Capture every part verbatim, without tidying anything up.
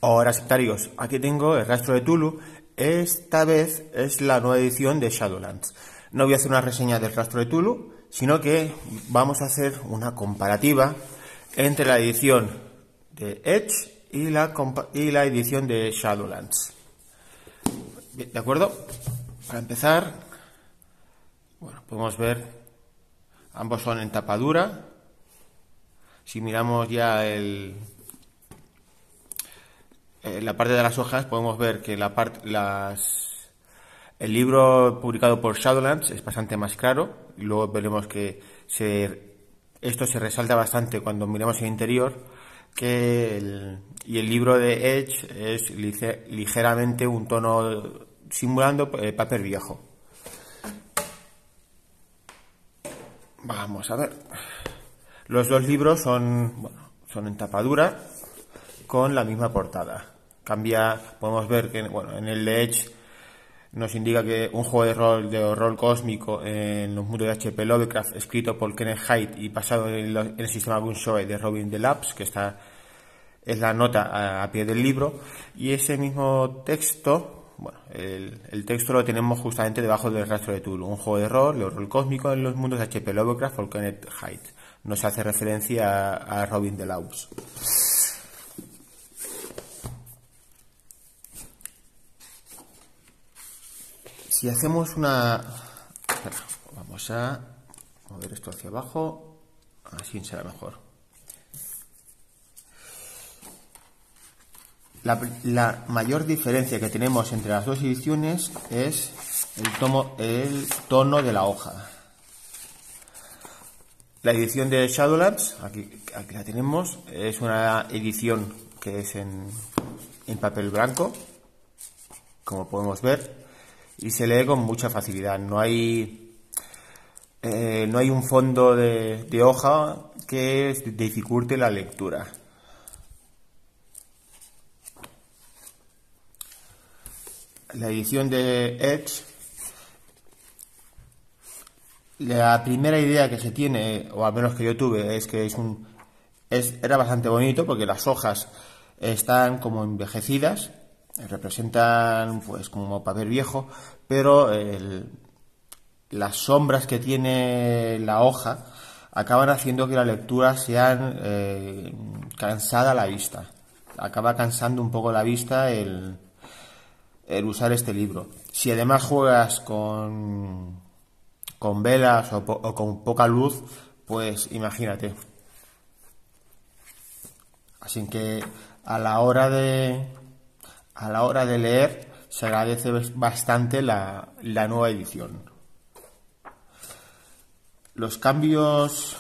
Ahora, sectarios, aquí tengo el rastro de Tulu. Esta vez es la nueva edición de Shadowlands. No voy a hacer una reseña del rastro de Tulu, sino que vamos a hacer una comparativa entre la edición de Edge y la, y la edición de Shadowlands. Bien, ¿de acuerdo? Para empezar, bueno, podemos ver, ambos son en tapa dura. Si miramos ya el... En la parte de las hojas podemos ver que la parte, las, el libro publicado por Shadowlands es bastante más claro, y luego veremos que se, esto se resalta bastante cuando miramos el interior, que el, y el libro de Edge es lige, ligeramente un tono simulando eh, papel viejo. Vamos a ver. Los dos libros son, bueno, son en tapa dura, con la misma portada. Cambia, podemos ver que bueno, en el de Edge nos indica que un juego de rol de horror cósmico en los mundos de H P Lovecraft, escrito por Kenneth Haidt y basado en el, en el sistema Gunshot de Robin the Labs, que está es la nota a, a pie del libro, y ese mismo texto, bueno, el, el texto lo tenemos justamente debajo del rastro de Tulu, un juego de rol de horror cósmico en los mundos de H P Lovecraft por Kenneth Haidt. Nos hace referencia a, a Robin the Labs. Si hacemos una... Espera, vamos a mover esto hacia abajo, así será mejor. La, la mayor diferencia que tenemos entre las dos ediciones es el, tomo, el tono de la hoja. La edición de Shadowlands, aquí, aquí la tenemos, es una edición que es en, en papel blanco, como podemos ver. Y se lee con mucha facilidad. No hay eh, no hay un fondo de, de hoja que dificulte la lectura. La edición de Edge, la primera idea que se tiene, o al menos que yo tuve, es que es un es, era bastante bonito porque las hojas están como envejecidas, representan pues como papel viejo, pero el, las sombras que tiene la hoja acaban haciendo que la lectura sea eh, cansada a la vista. Acaba cansando un poco la vista el, el usar este libro. Si además juegas con, con velas o, po, o con poca luz, pues imagínate. Así que a la hora de a la hora de leer se agradece bastante la, la nueva edición. Los cambios,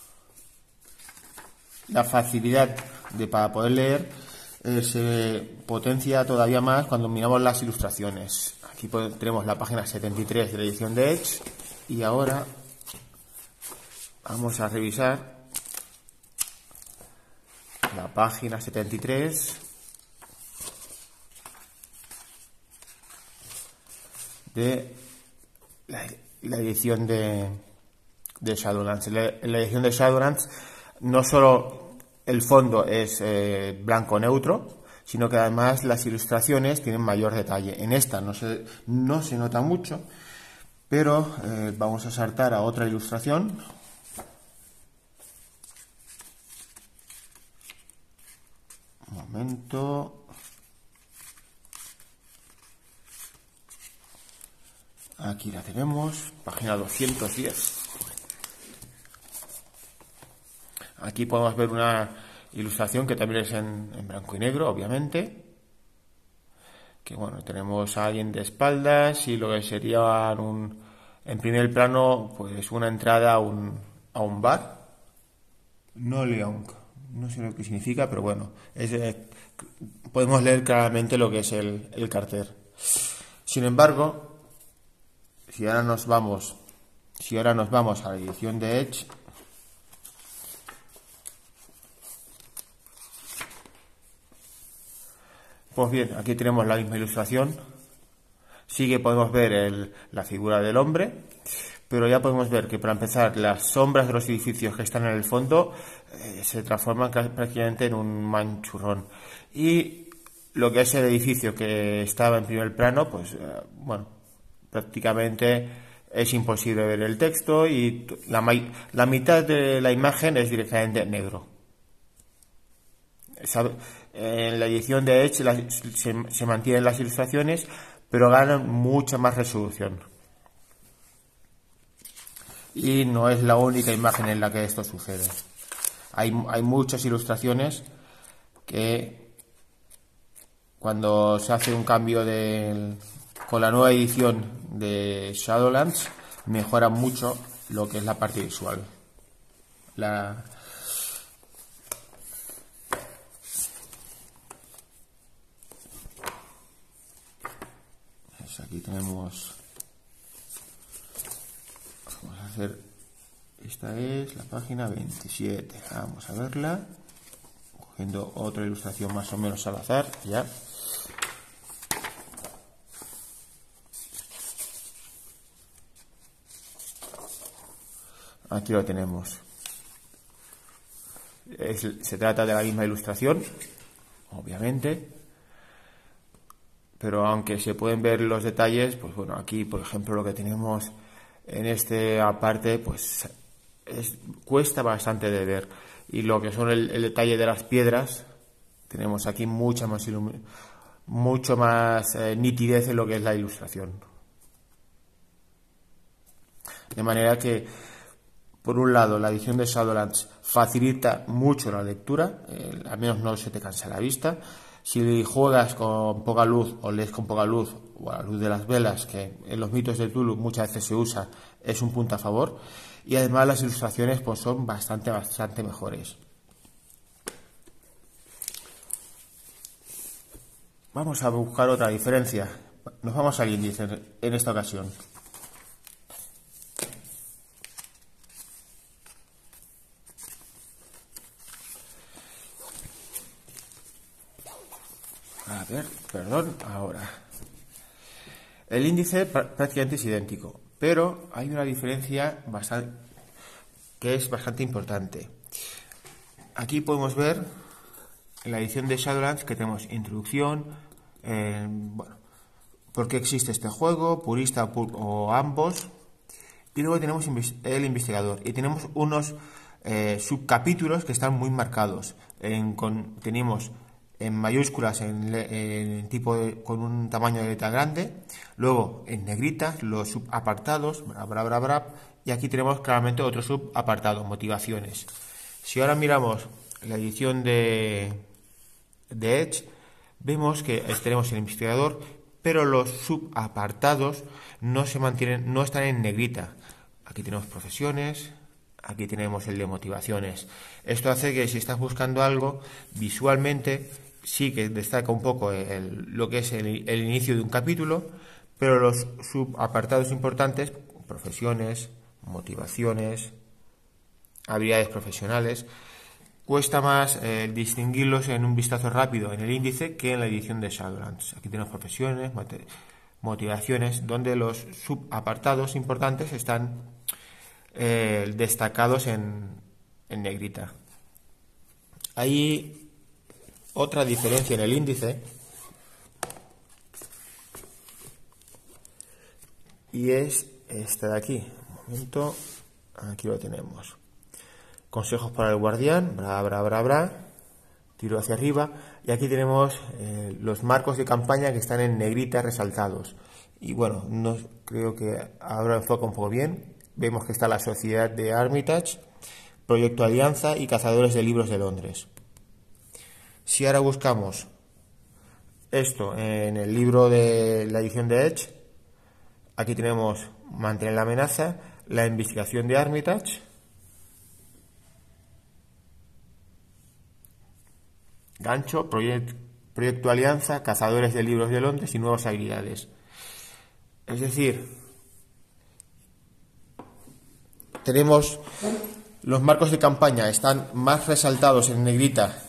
la facilidad de para poder leer eh, se potencia todavía más cuando miramos las ilustraciones. Aquí tenemos la página setenta y tres de la edición de Edge y ahora vamos a revisar la página setenta y tres de la, la edición de, de Shadowlands. En la, en la edición de Shadowlands no solo el fondo es eh, blanco neutro, sino que además las ilustraciones tienen mayor detalle. En esta no se, no se nota mucho, pero eh, vamos a saltar a otra ilustración. Un momento. Aquí la tenemos, página doscientos diez. Aquí podemos ver una ilustración que también es en, en blanco y negro, obviamente. Que bueno, tenemos a alguien de espaldas y lo que sería un, en primer plano, pues una entrada a un, a un bar. No León, no sé lo que significa, pero bueno, es, eh, podemos leer claramente lo que es el, el cartel. Sin embargo, si ahora nos vamos, si ahora nos vamos a la edición de Edge, pues bien, aquí tenemos la misma ilustración. Sí que podemos ver el, la figura del hombre, pero ya podemos ver que para empezar las sombras de los edificios que están en el fondo eh, se transforman prácticamente en un manchurrón. Y lo que es el edificio que estaba en primer plano, pues eh, bueno, prácticamente es imposible ver el texto y la, la mitad de la imagen es directamente negro. En la edición de Edge la, se, se mantienen las ilustraciones, pero ganan mucha más resolución. Y no es la única imagen en la que esto sucede. Hay, hay muchas ilustraciones que cuando se hace un cambio de, con la nueva edición de Shadowlands, mejora mucho lo que es la parte visual. La, pues aquí tenemos, vamos a hacer, esta es la página veintisiete, vamos a verla, cogiendo otra ilustración más o menos al azar, ya. Aquí lo tenemos. Es, se trata de la misma ilustración, obviamente, pero aunque se pueden ver los detalles, pues bueno, aquí por ejemplo lo que tenemos en esta parte, pues es, cuesta bastante de ver. Y lo que son el, el detalle de las piedras, tenemos aquí mucha más mucho más eh, nitidez en lo que es la ilustración. De manera que, por un lado, la edición de Shadowlands facilita mucho la lectura, eh, al menos no se te cansa la vista. Si juegas con poca luz o lees con poca luz, o a la luz de las velas, que en los mitos de Cthulhu muchas veces se usa, es un punto a favor. Y además las ilustraciones pues son bastante, bastante mejores. Vamos a buscar otra diferencia. Nos vamos al índice en esta ocasión. A ver, perdón, ahora. El índice prácticamente es idéntico, pero hay una diferencia bastante, que es bastante importante. Aquí podemos ver en la edición de Shadowlands que tenemos introducción, eh, bueno, por qué existe este juego, purista o ambos, y luego tenemos el investigador y tenemos unos eh, subcapítulos que están muy marcados. En, con, tenemos en mayúsculas en, en tipo de, con un tamaño de letra grande, luego en negritas los subapartados, bra, bra, bra, bra, y aquí tenemos claramente otro subapartado, motivaciones. Si ahora miramos la edición de, de Edge, vemos que tenemos el investigador, pero los subapartados no se mantienen, no están en negrita. Aquí tenemos profesiones, aquí tenemos el de motivaciones. Esto hace que si estás buscando algo visualmente, sí que destaca un poco el, lo que es el, el inicio de un capítulo, pero los subapartados importantes, profesiones, motivaciones, habilidades profesionales, cuesta más eh, distinguirlos en un vistazo rápido en el índice que en la edición de Shadowlands. Aquí tenemos profesiones, motivaciones, donde los subapartados importantes están eh, destacados en, en negrita. Hay otra diferencia en el índice, y es esta de aquí. Un momento, aquí lo tenemos. Consejos para el guardián, bra, bra, bra, bra, tiro hacia arriba, y aquí tenemos eh, los marcos de campaña que están en negrita resaltados. Y bueno, no creo que ahora enfoca un poco bien. Vemos que está la Sociedad de Armitage, Proyecto Alianza y Cazadores de Libros de Londres. Si ahora buscamos esto en el libro de la edición de Edge, aquí tenemos Mantener la amenaza, la investigación de Armitage, gancho, proyecto, proyecto Alianza, Cazadores de Libros de Londres y nuevas habilidades. Es decir, tenemos los marcos de campaña, están más resaltados en negrita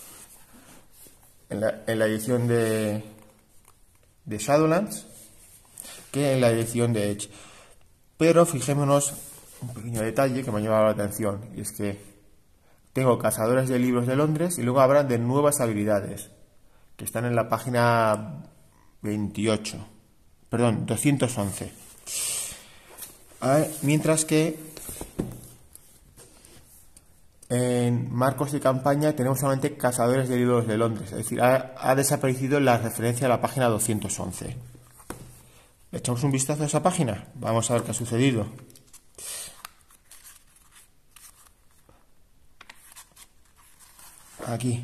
en la, en la edición de, de Shadowlands que en la edición de Edge. Pero fijémonos un pequeño detalle que me ha llamado la atención, y es que tengo Cazadores de Libros de Londres y luego hablan de nuevas habilidades. que están en la página veintiocho, perdón, doscientos once. A ver, mientras que en marcos de campaña tenemos solamente Cazadores de Libros de Londres, es decir, ha, ha desaparecido la referencia a la página doscientos once. ¿Echamos un vistazo a esa página? Vamos a ver qué ha sucedido. Aquí.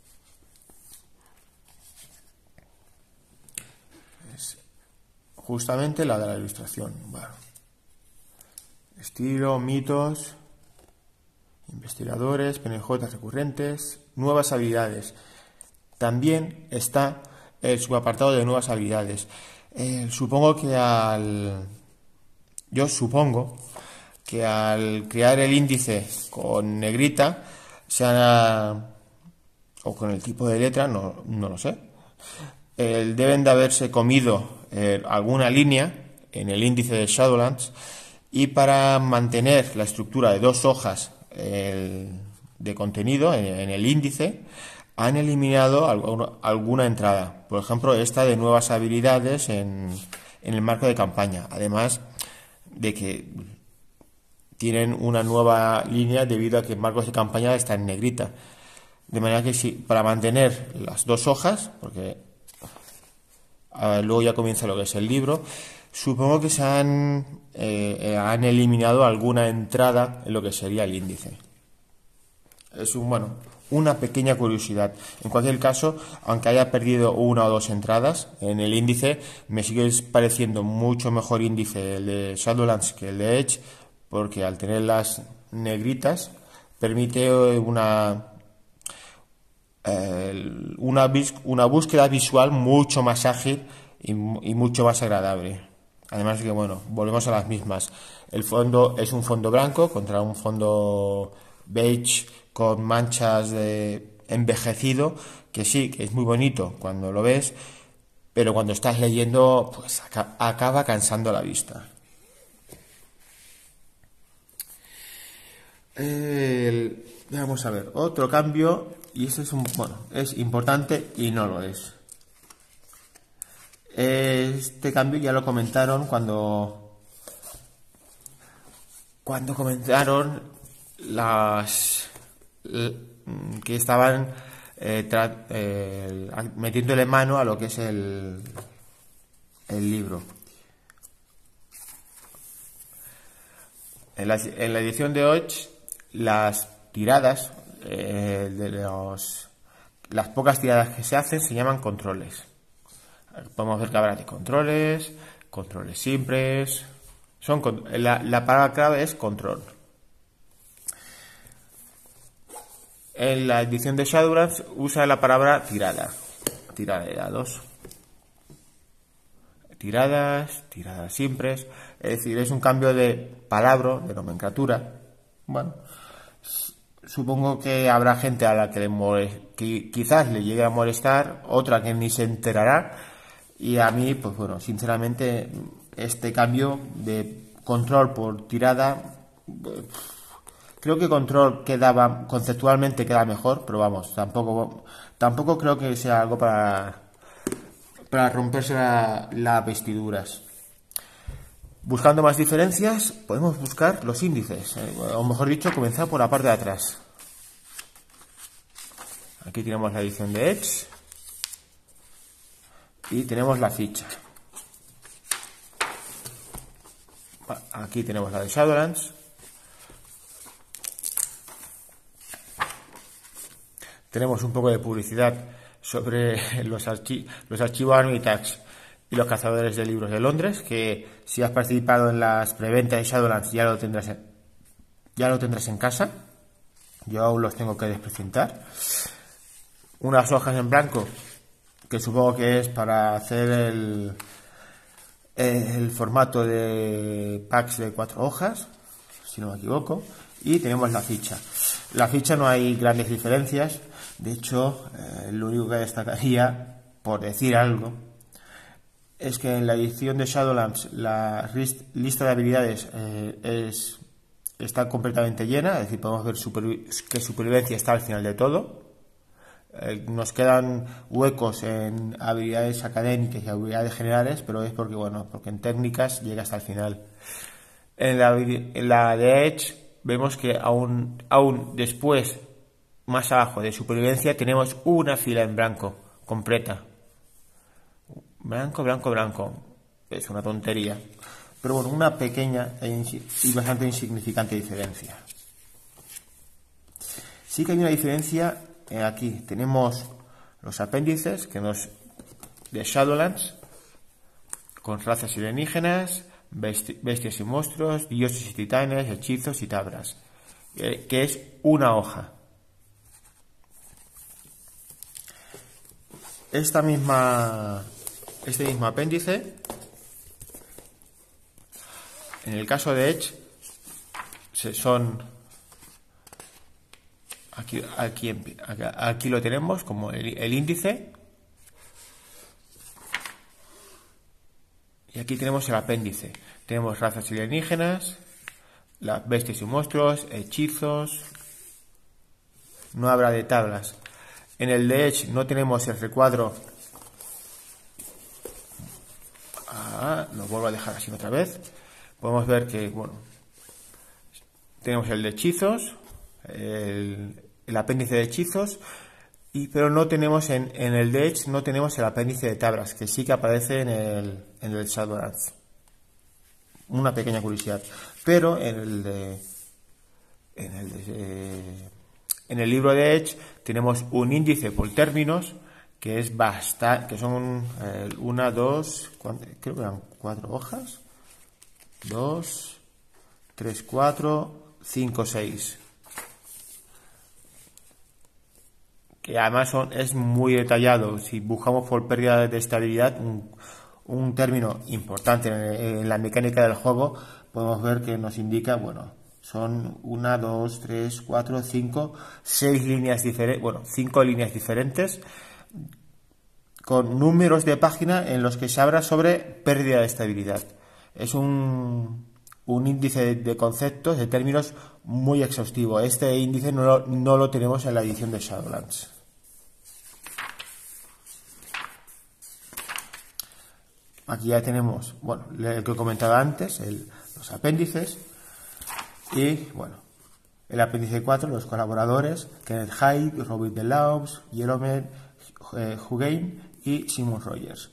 Es justamente la de la ilustración. Bueno. Estilo, mitos, investigadores, P N J recurrentes, nuevas habilidades. También está el subapartado de nuevas habilidades. Eh, supongo que al... Yo supongo que al crear el índice con negrita, se han... o con el tipo de letra, no, no lo sé, eh, deben de haberse comido eh, alguna línea en el índice de Shadowlands, y para mantener la estructura de dos hojas eh, de contenido en, en el índice, han eliminado alguna, alguna entrada, por ejemplo esta de nuevas habilidades en, en el marco de campaña, además de que tienen una nueva línea debido a que marcos de campaña está en negrita. De manera que sí, para mantener las dos hojas, porque ver, luego ya comienza lo que es el libro, supongo que se han, eh, han eliminado alguna entrada en lo que sería el índice. Es un, bueno, una pequeña curiosidad. En cualquier caso, aunque haya perdido una o dos entradas en el índice, me sigue pareciendo mucho mejor índice el de Shadowlands que el de Edge, porque al tener las negritas permite una... Una, una búsqueda visual mucho más ágil y, y mucho más agradable. Además de que, bueno, volvemos a las mismas. El fondo es un fondo blanco contra un fondo beige con manchas de envejecido, que sí, que es muy bonito cuando lo ves, pero cuando estás leyendo, pues acaba cansando la vista. El, vamos a ver, otro cambio. Y este es un, bueno, es importante y no lo es. Este cambio ya lo comentaron cuando cuando comentaron las que estaban eh, tra, eh, metiéndole mano a lo que es el el libro. En la, en la edición de hoy, las tiradas Eh, de los, las pocas tiradas que se hacen se llaman controles. Podemos ver que habrá de controles, controles simples. Son, la, la palabra clave es control. En la edición de Shadowlands usa la palabra tirada. Tirada de dados. Tiradas, tiradas simples. Es decir, es un cambio de palabra, de nomenclatura. Bueno, supongo que habrá gente a la que, le molest, que quizás le llegue a molestar, otra que ni se enterará, y a mí, pues bueno, sinceramente, este cambio de control por tirada, creo que control quedaba, conceptualmente queda mejor, pero vamos, tampoco, tampoco creo que sea algo para, para romperse las la vestiduras. Buscando más diferencias, podemos buscar los índices, o mejor dicho, comenzar por la parte de atrás. Aquí tenemos la edición de Edge y tenemos la ficha. Aquí tenemos la de Shadowlands. Tenemos un poco de publicidad sobre los, archi los archivos Armitax y los cazadores de libros de Londres, que si has participado en las preventas de Shadowlands ya lo tendrás en, ya lo tendrás en casa. Yo aún los tengo que desprecintar. Unas hojas en blanco, que supongo que es para hacer el, el formato de packs de cuatro hojas, si no me equivoco. Y tenemos la ficha. La ficha no hay grandes diferencias. De hecho, eh, lo único que destacaría, por decir algo, es que en la edición de Shadowlands la lista de habilidades eh, es, está completamente llena, es decir, podemos ver super, que supervivencia está al final de todo. Eh, nos quedan huecos en habilidades académicas y habilidades generales, pero es porque, bueno, porque en técnicas llega hasta el final. En la, en la de Edge vemos que aún, aún después, más abajo de supervivencia, tenemos una fila en blanco, completa. Blanco, blanco, blanco. Es una tontería. Pero bueno, una pequeña y bastante insignificante diferencia. Sí que hay una diferencia eh, aquí. Tenemos los apéndices que nos de Shadowlands, con razas alienígenas, besti bestias y monstruos, dioses y titanes, hechizos y tablas, eh, que es una hoja. Esta misma, este mismo apéndice, en el caso de Edge, son aquí, aquí, aquí lo tenemos como el, el índice, y aquí tenemos el apéndice. Tenemos razas alienígenas, las bestias y monstruos, hechizos. No habrá de tablas. En el de Edge no tenemos el recuadro. Ah, lo vuelvo a dejar así otra vez. Podemos ver que, bueno, tenemos el de hechizos, el, el apéndice de hechizos, y, pero no tenemos en, en el de Edge no tenemos el apéndice de tablas, que sí que aparece en el, en el Shadowlands. Una pequeña curiosidad. Pero en el de, en el de, en el libro de Edge tenemos un índice por términos que es bastante, que son eh, una, dos, creo que eran cuatro hojas. Dos, tres, cuatro, cinco, seis. Que además son, es muy detallado. Si buscamos por pérdida de estabilidad, un, un término importante en, en la mecánica del juego, podemos ver que nos indica, bueno, son una, dos, tres, cuatro, cinco, seis líneas diferentes, bueno, cinco líneas diferentes, con números de página en los que se habla sobre pérdida de estabilidad. Es un, un índice de, de conceptos, de términos muy exhaustivo. Este índice no lo, no lo tenemos en la edición de Shadowlands. Aquí ya tenemos, bueno, el que he comentado antes, el, los apéndices. Y, bueno, el apéndice cuatro, los colaboradores, Kenneth Hyde, Robert DeLaux, Jerome eh, Hugain y Simon Rogers.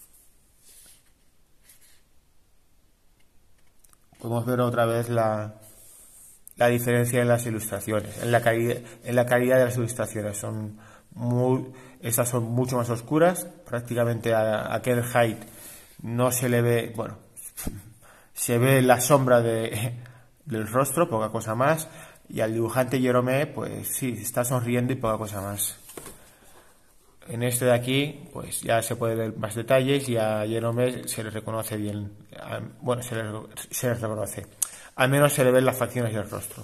Podemos ver otra vez la, la diferencia en las ilustraciones, en la calidad, en la calidad de las ilustraciones. Son muy, estas son mucho más oscuras. Prácticamente a, a Kenneth Hyde no se le ve, bueno, se ve la sombra de, del rostro, poca cosa más. Y al dibujante Jerome, pues sí, está sonriendo y poca cosa más. En este de aquí, pues ya se puede ver más detalles y a Jerome se le reconoce bien. Bueno, se le, se le reconoce. Al menos se le ven las facciones del rostro.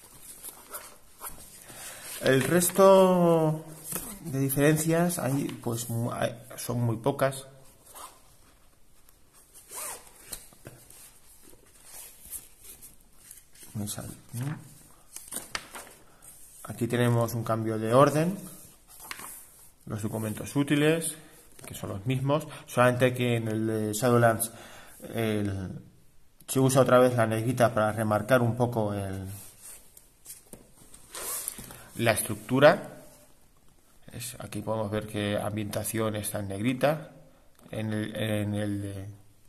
El resto de diferencias hay, pues, son muy pocas. Aquí tenemos un cambio de orden. Los documentos útiles, que son los mismos, solamente que en el de Shadowlands el, se usa otra vez la negrita para remarcar un poco el, la estructura. Es, aquí podemos ver que ambientación está en negrita. En el, en el de...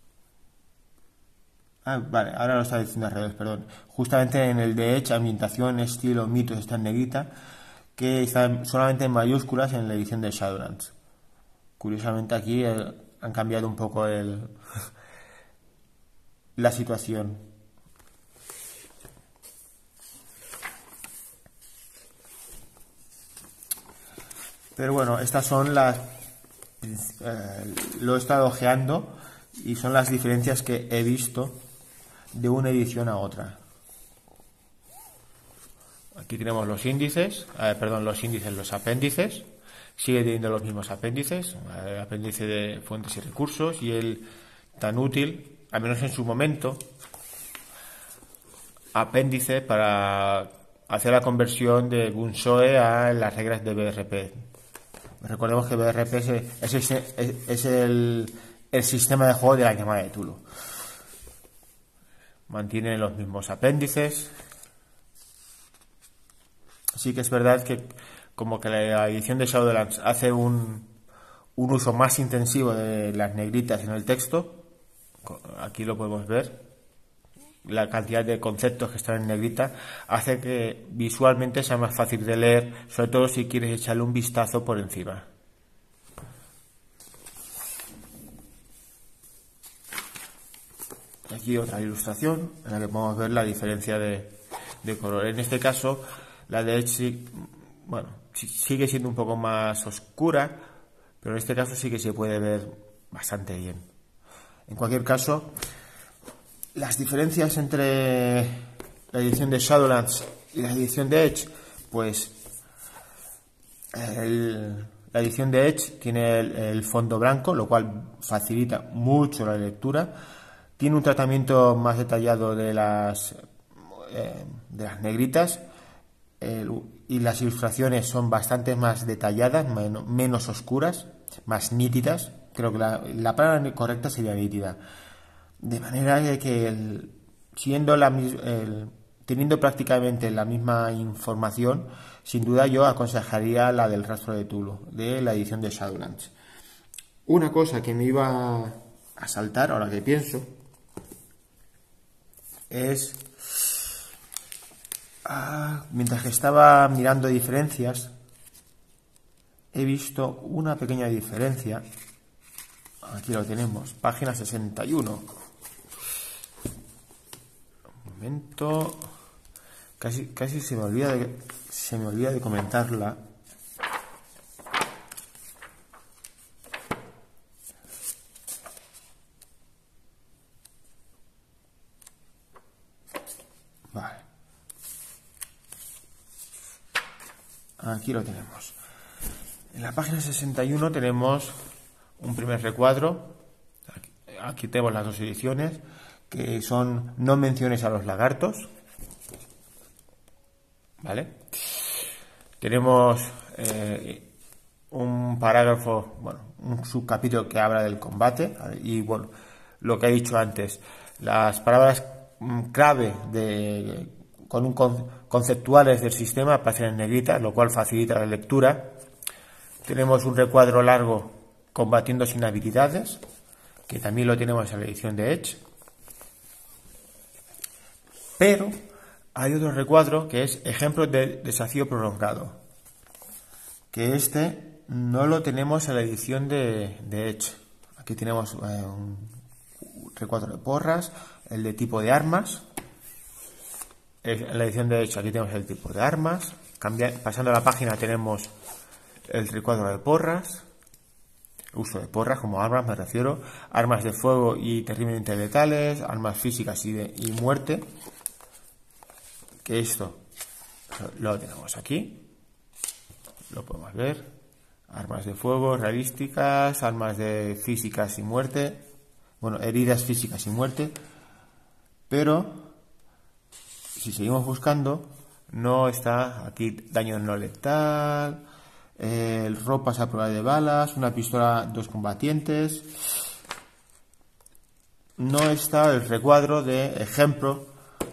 Ah, vale, ahora lo está diciendo al revés, perdón. Justamente en el de Edge, ambientación, estilo, mitos está en negrita, que está solamente en mayúsculas en la edición de Shadowlands. Curiosamente aquí eh, han cambiado un poco el, la situación. Pero bueno, estas son las... Eh, lo he estado ojeando y son las diferencias que he visto de una edición a otra. Aquí tenemos los índices, eh, perdón, los índices, los apéndices. Sigue teniendo los mismos apéndices, el apéndice de fuentes y recursos y el tan útil, al menos en su momento, apéndice para hacer la conversión de Gunsoe a las reglas de B R P. Recordemos que B R P es, es, es, es el, el sistema de juego de la llamada de Cthulhu. Mantiene los mismos apéndices. Sí que es verdad que como que la edición de Shadowlands hace un, un uso más intensivo de las negritas en el texto. Aquí lo podemos ver. La cantidad de conceptos que están en negrita hace que visualmente sea más fácil de leer, sobre todo si quieres echarle un vistazo por encima. Aquí otra ilustración en la que podemos ver la diferencia de, de color. En este caso, la de Edge, bueno, sigue siendo un poco más oscura, pero en este caso sí que se puede ver bastante bien. En cualquier caso, las diferencias entre la edición de Shadowlands y la edición de Edge, pues el, la edición de Edge tiene el, el fondo blanco, lo cual facilita mucho la lectura. Tiene un tratamiento más detallado de las, eh, de las negritas, el, y las ilustraciones son bastante más detalladas, menos, menos oscuras, más nítidas. Creo que la, la palabra correcta sería nítida. De manera que, el, siendo la, el, teniendo prácticamente la misma información, sin duda yo aconsejaría la del Rastro de Cthulhu, de la edición de Shadowlands. Una cosa que me iba a saltar, ahora que pienso, es, ah, mientras que estaba mirando diferencias, he visto una pequeña diferencia. Aquí lo tenemos, página sesenta y uno. Momento, casi casi se me olvida de se me olvida de comentarla. Vale, aquí lo tenemos. En la página sesenta y uno tenemos un primer recuadro. Aquí, aquí tenemos las dos ediciones, que son no menciones a los lagartos, ¿vale? Tenemos eh, un parágrafo, bueno, un subcapítulo que habla del combate y, bueno, lo que he dicho antes, las palabras clave de, con un con, conceptuales del sistema aparecen en negrita, lo cual facilita la lectura. Tenemos un recuadro largo, combatiendo sin habilidades, que también lo tenemos en la edición de Edge. Pero hay otro recuadro que es ejemplos de desafío prolongado, que este no lo tenemos en la edición de, de Edge. Aquí tenemos eh, un recuadro de porras, el de tipo de armas. En la edición de Edge aquí tenemos el tipo de armas. Cambia, pasando a la página tenemos el recuadro de porras, uso de porras como armas me refiero, armas de fuego y terriblemente letales, armas físicas y, de, y muerte. Que esto lo tenemos aquí, lo podemos ver, armas de fuego realísticas, armas de físicas y muerte, bueno, heridas físicas y muerte, pero si seguimos buscando no está aquí daño no letal, eh, ropas a prueba de balas, una pistola, dos combatientes. No está el recuadro de ejemplo,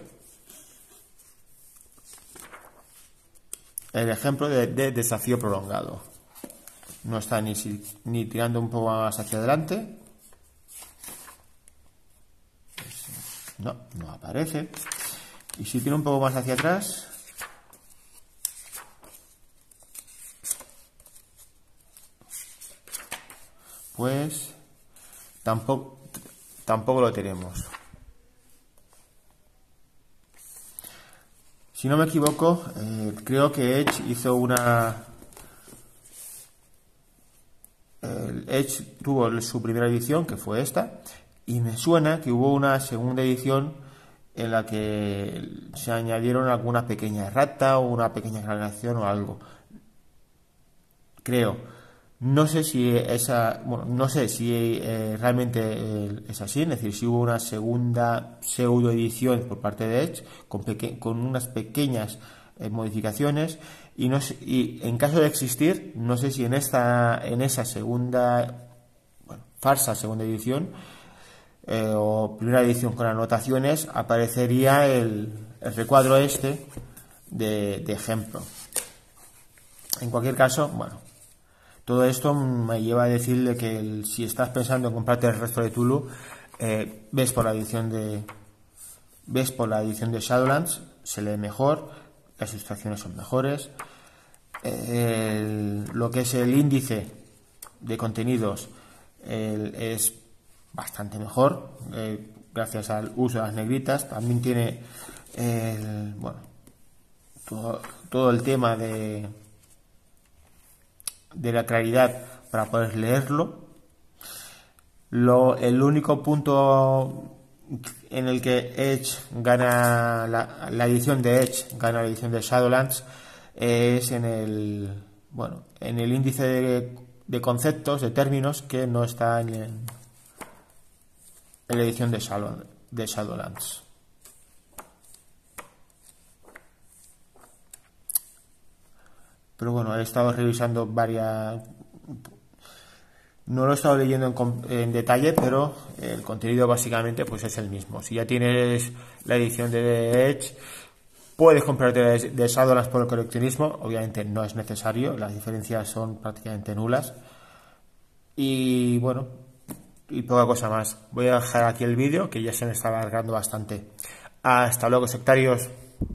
el ejemplo de, de desafío prolongado. No está ni, ni tirando un poco más hacia adelante. No, no aparece. Y si tira un poco más hacia atrás, pues tampoco, tampoco lo tenemos. Si no me equivoco, eh, creo que Edge hizo una... El Edge tuvo su primera edición, que fue esta, y me suena que hubo una segunda edición en la que se añadieron alguna pequeña errata o una pequeña aclaración o algo. Creo. No sé si esa, bueno, no sé si eh, realmente eh, es así, es decir, si hubo una segunda pseudo edición por parte de Edge con, peque con unas pequeñas eh, modificaciones, Y, no sé, y en caso de existir, no sé si en esta en esa segunda, bueno, farsa segunda edición eh, o primera edición con anotaciones aparecería el, el recuadro este de, de ejemplo. En cualquier caso, bueno, todo esto me lleva a decirle que el, si estás pensando en comprarte el resto de Tulu, eh, ves por la edición de ves por la edición de Shadowlands, se lee mejor, las ilustraciones son mejores, el, lo que es el índice de contenidos el, es bastante mejor, eh, gracias al uso de las negritas. También tiene el, bueno, todo, todo el tema de de la claridad para poder leerlo. Lo, el único punto en el que Edge gana la, la edición de Edge gana la edición de Shadowlands es en el bueno en el índice de, de conceptos, de términos, que no está en, en la edición de, Shadow, de Shadowlands. Pero bueno, he estado revisando varias. No lo he estado leyendo en, en detalle, pero el contenido básicamente pues es el mismo. Si ya tienes la edición de Edge, puedes comprarte de, de Shadowlands por el coleccionismo. Obviamente no es necesario, las diferencias son prácticamente nulas. Y bueno, y poca cosa más. Voy a dejar aquí el vídeo, que ya se me está alargando bastante. Hasta luego, sectarios.